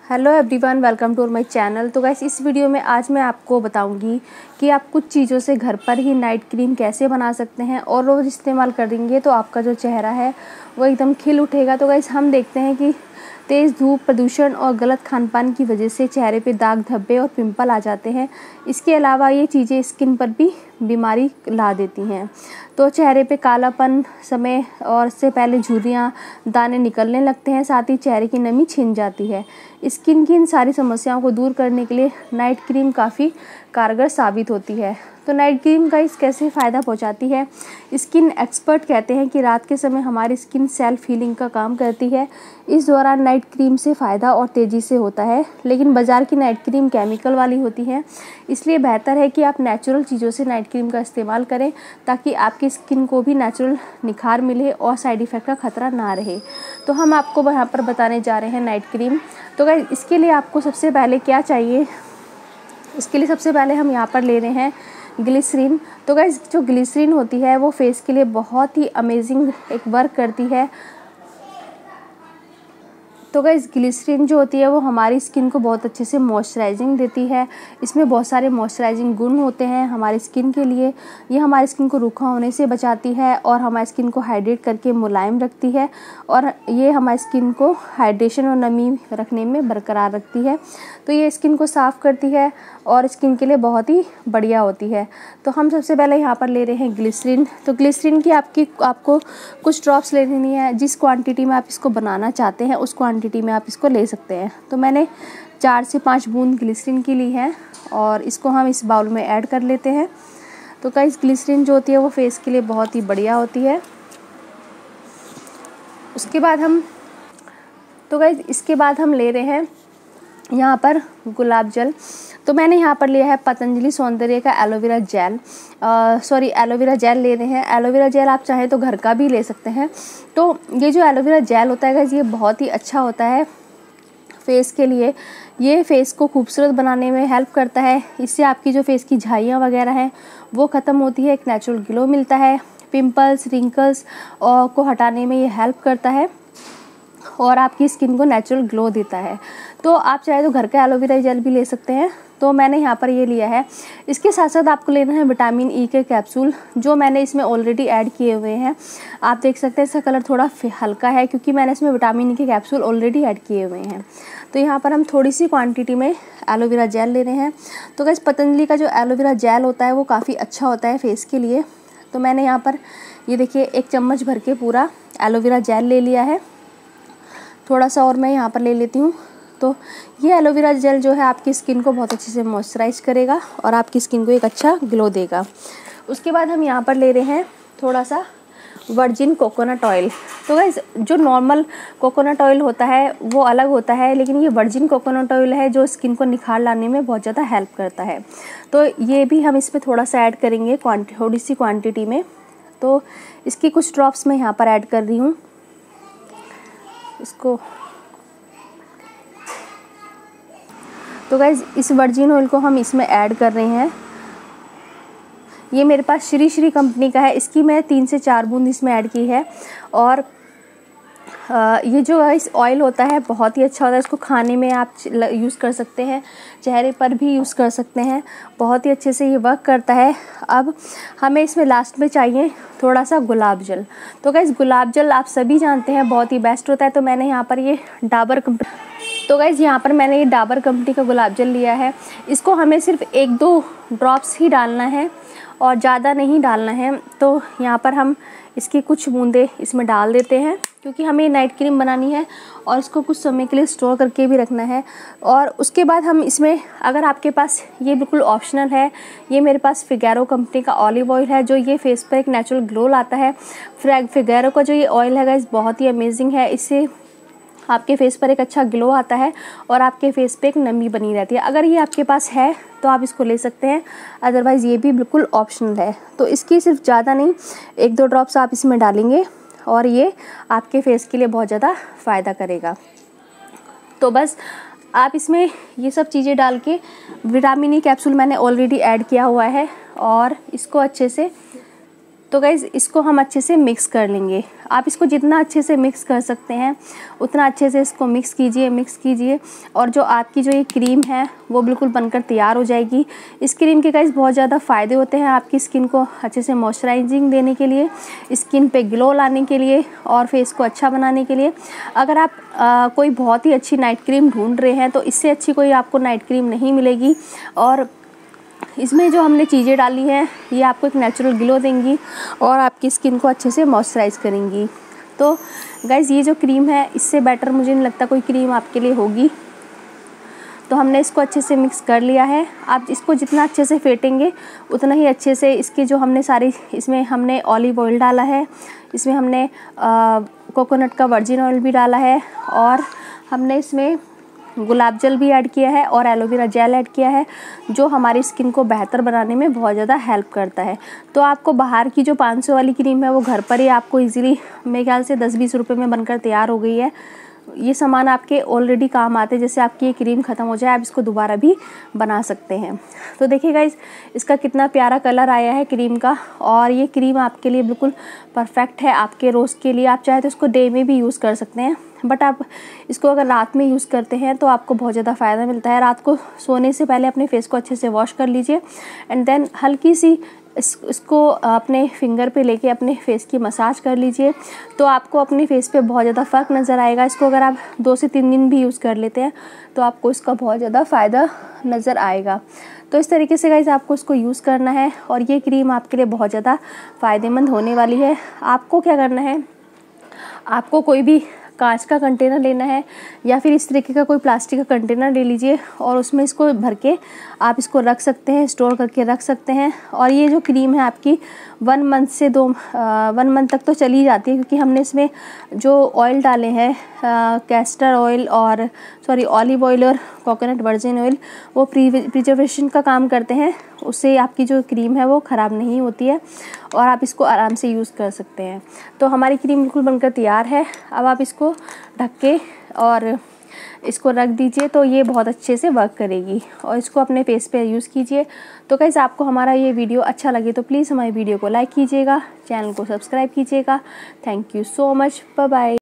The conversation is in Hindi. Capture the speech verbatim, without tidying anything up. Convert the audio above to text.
Hello everyone, welcome to my channel. तो गाइस, इस वीडियो में आज मैं आपको बताऊंगी कि आप कुछ चीज़ों से घर पर ही नाइट क्रीम कैसे बना सकते हैं और रोज़ इस्तेमाल करेंगे तो आपका जो चेहरा है वो एकदम खिल उठेगा। तो गाइस, हम देखते हैं कि तेज़ धूप, प्रदूषण और गलत खान पान की वजह से चेहरे पे दाग, धब्बे और पिंपल आ जाते हैं। इसके अलावा ये चीज़ें स्किन पर भी बीमारी ला देती हैं। तो चेहरे पे कालापन, समय और से पहले झुर्रियाँ, दाने निकलने लगते हैं, साथ ही चेहरे की नमी छिन जाती है। स्किन की इन सारी समस्याओं को दूर करने के लिए नाइट क्रीम काफ़ी कारगर साबित होती है। तो नाइट क्रीम का इस कैसे फ़ायदा पहुंचाती है? स्किन एक्सपर्ट कहते हैं कि रात के समय हमारी स्किन सेल्फ हीलिंग का काम करती है। इस दौरान नाइट क्रीम से फ़ायदा और तेज़ी से होता है, लेकिन बाज़ार की नाइट क्रीम केमिकल वाली होती है। इसलिए बेहतर है कि आप नेचुरल चीज़ों से नाइट क्रीम का इस्तेमाल करें, ताकि आपकी स्किन को भी नेचुरल निखार मिले और साइड इफ़ेक्ट का खतरा ना रहे। तो हम आपको यहाँ पर बताने जा रहे हैं नाइट क्रीम। तो गाइस, इसके लिए आपको सबसे पहले क्या चाहिए? इसके लिए सबसे पहले हम यहाँ पर ले रहे हैं ग्लिसरीन। तो गाइस, जो ग्लिसरीन होती है वो फेस के लिए बहुत ही अमेजिंग एक वर्क करती है। तो गाइस, ग्लिसरीन जो होती है वो हमारी स्किन को बहुत अच्छे से मॉइस्चराइजिंग देती है। इसमें बहुत सारे मॉइस्चराइजिंग गुण होते हैं हमारी स्किन के लिए। ये हमारी स्किन को रूखा होने से बचाती है और हमारी स्किन को हाइड्रेट करके मुलायम रखती है, और ये हमारी स्किन को हाइड्रेशन और नमी रखने में बरकरार रखती है। तो ये स्किन को साफ़ करती है और स्किन के लिए बहुत ही बढ़िया होती है। तो हम सबसे पहले यहाँ पर ले रहे हैं ग्लिसरीन। तो ग्लिसरीन की आपकी आपको कुछ ड्रॉप्स ले लेनी है। जिस क्वांटिटी में आप इसको बनाना चाहते हैं उस क्वांटिटी में आप इसको ले सकते हैं। तो मैंने चार से पाँच बूंद ग्लिसरीन की ली है और इसको हम इस बाउल में ऐड कर लेते हैं। तो गाइस, ग्लिसरीन जो होती है वो फेस के लिए बहुत ही बढ़िया होती है। उसके बाद हम तो गाइस इसके बाद हम ले रहे हैं यहाँ पर गुलाब जल। तो मैंने यहाँ पर लिया है पतंजलि सौंदर्य का aloe vera gel, sorry aloe vera gel ले रहे हैं। एलोवेरा जेल आप चाहें तो घर का भी ले सकते हैं। तो ये जो एलोवेरा जेल होता है गाइस, ये बहुत ही अच्छा होता है फेस के लिए। ये फेस को खूबसूरत बनाने में हेल्प करता है। इससे आपकी जो फेस की झाइयाँ वगैरह हैं वो ख़त्म होती है, एक नेचुरल ग्लो मिलता है। पिंपल्स, रिंकल्स और को हटाने में ये हेल्प करता है और आपकी स्किन को नेचुरल ग्लो देता है। तो आप चाहे तो घर का एलोवेरा जेल भी ले सकते हैं। तो मैंने यहाँ पर ये लिया है। इसके साथ साथ आपको लेना है विटामिन ई के कैप्सूल, जो मैंने इसमें ऑलरेडी ऐड किए हुए हैं। आप देख सकते हैं इसका कलर थोड़ा हल्का है, क्योंकि मैंने इसमें विटामिन ई के कैप्सूल ऑलरेडी ऐड किए हुए हैं। तो यहाँ पर हम थोड़ी सी क्वांटिटी में एलोवेरा जेल ले रहे हैं। तो गाइस, पतंजलि का जो एलोवेरा जेल होता है वो काफ़ी अच्छा होता है फेस के लिए। तो मैंने यहाँ पर ये देखिए एक चम्मच भर के पूरा एलोवेरा जेल ले लिया है। थोड़ा सा और मैं यहाँ पर ले लेती हूँ। तो ये एलोवेरा जेल जो है आपकी स्किन को बहुत अच्छे से मॉइस्चराइज करेगा और आपकी स्किन को एक अच्छा ग्लो देगा। उसके बाद हम यहाँ पर ले रहे हैं थोड़ा सा वर्जिन कोकोनट ऑयल। तो गाइस, जो नॉर्मल कोकोनट ऑयल होता है वो अलग होता है, लेकिन ये वर्जिन कोकोनट ऑयल है जो स्किन को निखार लाने में बहुत ज़्यादा हेल्प करता है। तो ये भी हम इसमें थोड़ा सा ऐड करेंगे थोड़ी सी क्वान्टिटी में। तो इसकी कुछ ड्रॉप्स मैं यहाँ पर ऐड कर रही हूँ। इसको तो गाइज, इस वर्जिन ऑयल को हम इसमें ऐड कर रहे हैं। ये मेरे पास श्री श्री कंपनी का है। इसकी मैं तीन से चार बूंद इसमें ऐड की है। और आ, ये जो इस ऑयल होता है बहुत ही अच्छा होता है। इसको खाने में आप यूज़ कर सकते हैं, चेहरे पर भी यूज़ कर सकते हैं। बहुत ही अच्छे से ये वर्क करता है। अब हमें इसमें लास्ट में चाहिए थोड़ा सा गुलाब जल। तो गाइस, गुलाब जल आप सभी जानते हैं बहुत ही बेस्ट होता है। तो मैंने यहाँ पर ये डाबर कंपनी तो गाइस यहाँ पर मैंने ये डाबर कंपनी का गुलाब जल लिया है। इसको हमें सिर्फ एक दो ड्रॉप्स ही डालना है और ज़्यादा नहीं डालना है। तो यहाँ पर हम इसकी कुछ बूंदे इसमें डाल देते हैं, क्योंकि हमें नाइट क्रीम बनानी है और इसको कुछ समय के लिए स्टोर करके भी रखना है। और उसके बाद हम इसमें, अगर आपके पास, ये बिल्कुल ऑप्शनल है, ये मेरे पास फिगैरो कंपनी का ऑलिव ऑयल है, जो ये फेस पर एक नेचुरल ग्लो लाता है। फिगैरो का जो ये ऑयल है गाइस बहुत ही अमेजिंग है। इससे आपके फेस पर एक अच्छा ग्लो आता है और आपके फेस पे एक नमी बनी रहती है। अगर ये आपके पास है तो आप इसको ले सकते हैं, अदरवाइज़ ये भी बिल्कुल ऑप्शनल है। तो इसकी सिर्फ ज़्यादा नहीं, एक दो ड्रॉप्स आप इसमें डालेंगे और ये आपके फेस के लिए बहुत ज़्यादा फ़ायदा करेगा। तो बस आप इसमें ये सब चीज़ें डाल के, विटामिन ई कैप्सूल मैंने ऑलरेडी ऐड किया हुआ है, और इसको अच्छे से तो गाइज़ इसको हम अच्छे से मिक्स कर लेंगे। आप इसको जितना अच्छे से मिक्स कर सकते हैं उतना अच्छे से इसको मिक्स कीजिए मिक्स कीजिए और जो आपकी जो ये क्रीम है वो बिल्कुल बनकर तैयार हो जाएगी। इस क्रीम के गाइज़ बहुत ज़्यादा फ़ायदे होते हैं आपकी स्किन को अच्छे से मॉइस्चराइजिंग देने के लिए, स्किन पे ग्लो लाने के लिए और फेस को अच्छा बनाने के लिए। अगर आप आ, कोई बहुत ही अच्छी नाइट क्रीम ढूंढ रहे हैं तो इससे अच्छी कोई आपको नाइट क्रीम नहीं मिलेगी। और इसमें जो हमने चीज़ें डाली हैं ये आपको एक नेचुरल ग्लो देंगी और आपकी स्किन को अच्छे से मॉइस्चराइज़ करेंगी। तो गाइज़ ये जो क्रीम है इससे बेटर मुझे नहीं लगता कोई क्रीम आपके लिए होगी। तो हमने इसको अच्छे से मिक्स कर लिया है। आप इसको जितना अच्छे से फेंटेंगे उतना ही अच्छे से इसके जो हमने सारी, इसमें हमने ऑलिव ऑयल डाला है, इसमें हमने कोकोनट का वर्जिन ऑयल भी डाला है और हमने इसमें गुलाब जल भी ऐड किया है और एलोवेरा जेल ऐड किया है जो हमारी स्किन को बेहतर बनाने में बहुत ज़्यादा हेल्प करता है। तो आपको बाहर की जो पाँच सौ वाली क्रीम है वो घर पर ही आपको इजीली मेरे ख्याल से दस बीस रुपए में बनकर तैयार हो गई है। ये सामान आपके ऑलरेडी काम आते हैं, जैसे आपकी ये क्रीम ख़त्म हो जाए आप इसको दोबारा भी बना सकते हैं। तो देखिए गाइस इसका कितना प्यारा कलर आया है क्रीम का और ये क्रीम आपके लिए बिल्कुल परफेक्ट है आपके रोज़ के लिए। आप चाहे तो इसको डे में भी यूज़ कर सकते हैं, बट आप इसको अगर रात में यूज़ करते हैं तो आपको बहुत ज़्यादा फ़ायदा मिलता है। रात को सोने से पहले अपने फेस को अच्छे से वॉश कर लीजिए एंड देन हल्की सी इस इसको अपने फिंगर पे लेके अपने फेस की मसाज कर लीजिए तो आपको अपने फेस पे बहुत ज़्यादा फ़र्क नज़र आएगा। इसको अगर आप दो से तीन दिन भी यूज़ कर लेते हैं तो आपको इसका बहुत ज़्यादा फ़ायदा नज़र आएगा। तो इस तरीके से गाइस आपको इसको यूज़ करना है और ये क्रीम आपके लिए बहुत ज़्यादा फ़ायदेमंद होने वाली है। आपको क्या करना है, आपको कोई भी कांच का कंटेनर लेना है या फिर इस तरीके का कोई प्लास्टिक का कंटेनर ले लीजिए और उसमें इसको भर के आप इसको रख सकते हैं, स्टोर करके रख सकते हैं। और ये जो क्रीम है आपकी वन मंथ से दो वन मंथ तक तो चली जाती है क्योंकि हमने इसमें जो ऑयल डाले हैं कैस्टर ऑयल और सॉरी ऑलिव ऑयल और कोकोनट वर्जिन ऑयल वो प्रिजर्वेशन का काम करते हैं, उससे आपकी जो क्रीम है वो ख़राब नहीं होती है और आप इसको आराम से यूज़ कर सकते हैं। तो हमारी क्रीम बिल्कुल बनकर तैयार है। अब आप इसको ढक के और इसको रख दीजिए तो ये बहुत अच्छे से वर्क करेगी और इसको अपने फेस पे यूज़ कीजिए। तो गाइस आपको हमारा ये वीडियो अच्छा लगे तो प्लीज़ हमारी वीडियो को लाइक कीजिएगा, चैनल को सब्सक्राइब कीजिएगा। Thank you so much, bye bye.